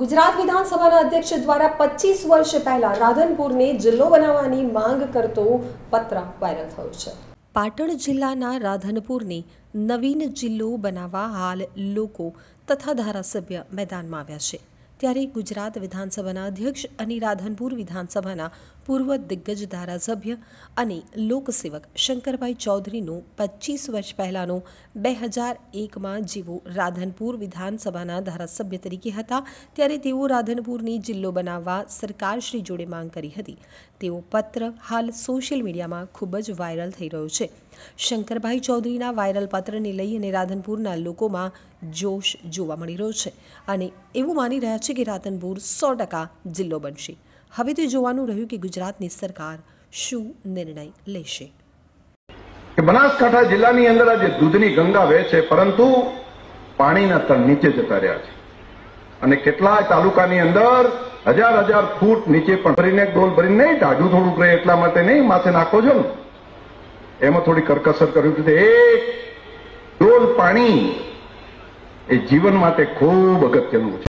ગુજરાત વિધાનસભાના અધ્યક્ષ દ્વારા 25 વર્ષ પહેલા રાધનપુરને જિલ્લો બનાવવાની માંગ કરતો પત્ર વાયરલ થયો છે। પાટણ જિલ્લાના રાધનપુરને નવીન જિલ્લો બનાવવા હાલ લોકો તથા ધારાસભ્ય મેદાનમાં આવ્યા છે। ત્યારે ગુજરાત વિધાનસભાના અધ્યક્ષ અને રાધનપુર વિધાનસભાના પૂર્વ દિગ્ગજ ધારાસભ્ય અને લોકસેવક શંકરભાઈ ચૌધરીનો 25 વર્ષ પહેલાનો 2001માં જેઓ રાધનપુર વિધાનસભાના ધારાસભ્ય તરીકે હતા ત્યારે તેઓ રાધનપુરની જિલ્લો બનાવવા સરકારશ્રી જોડે માંગ કરી હતી। તેઓ પત્ર હાલ સોશિયલ મીડિયામાં ખૂબ જ વાયરલ થઈ રહ્યો છે। શંકરભાઈ ચૌધરીના વાયરલ પત્રને લઈ અને રાધનપુરના લોકોમાં જોશ જોવા મળી રહ્યો છે અને એવું માની રહ્યા છે કે રાધનપુર 100% જિલ્લો બનશે। હવે તો જોવાનું રહ્યું કે ગુજરાતની સરકાર શું નિર્ણય લેશે। બનાસકાંઠા જિલ્લાની અંદર આજે દૂધની ગંગા વહે છે, પરંતુ પાણીના તળ નીચે જતા રહ્યા છે અને કેટલાય તાલુકાની અંદર હજાર ફૂટ નીચે પણ ભરીને ડોલ ભરીને નહીં, ટાઢું થોડુંક રહે એટલા માટે નહીં, માથે નાખો છો ને એમાં થોડી કરકસર કર્યું છે। એક ડોલ પાણી એ જીવન માટે ખૂબ અગત્યનું છે।